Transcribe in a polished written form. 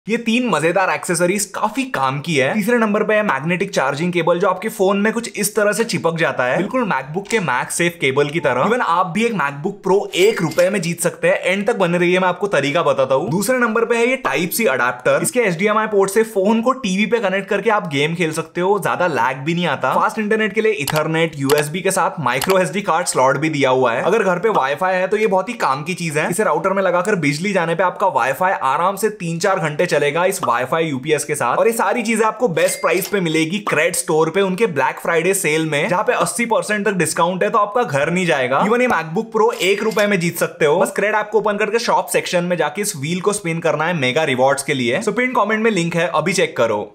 ये तीन मजेदार एक्सेसरीज काफी काम की है। तीसरे नंबर पे है मैग्नेटिक चार्जिंग केबल, जो आपके फोन में कुछ इस तरह से चिपक जाता है, बिल्कुल मैकबुक के मैग सेफ केबल की तरह। इवन आप भी एक मैकबुक प्रो ₹1 में जीत सकते हैं। एंड तक बने रहिए, मैं आपको तरीका बताता हूँ। दूसरे नंबर पे है ये टाइप सी अडेप्टर। इसके HDMI पोर्ट से फोन को टीवी पे कनेक्ट करके आप गेम खेल सकते हो, ज्यादा लैग भी नहीं आता। फास्ट इंटरनेट के लिए इथरनेट, USB के साथ माइक्रो SD कार्ड स्लॉट भी दिया हुआ है। अगर घर पे वाईफाई है तो ये बहुत ही काम की चीज है। इसे राउटर में लगाकर बिजली जाने पे आपका वाईफाई आराम से 3-4 घंटे चलेगा इस वाईफाई UPS के साथ। और ये सारी चीजें आपको बेस्ट प्राइस पे मिलेगी क्रेड स्टोर पे, उनके ब्लैक फ्राइडे सेल में, जहां पे 80% तक डिस्काउंट है, तो आपका घर नहीं जाएगा। इवन ये मैकबुक प्रो ₹1 में जीत सकते हो। बस क्रेड ऐप को ओपन करके शॉप सेक्शन में जाके इस व्हील को स्पिन करना है मेगा रिवॉर्ड्स के लिए। सो पिन कमेंट में लिंक है, अभी चेक करो।